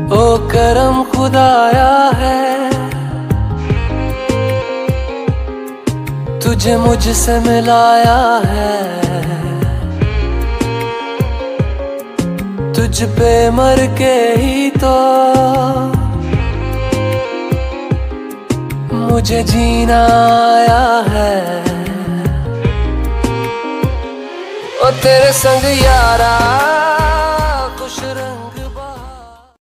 ओ करम खुदाया है, तुझे मुझसे मिलाया है। तुझ पे मर के ही तो मुझे जीना आया है। ओ तेरे संग यारा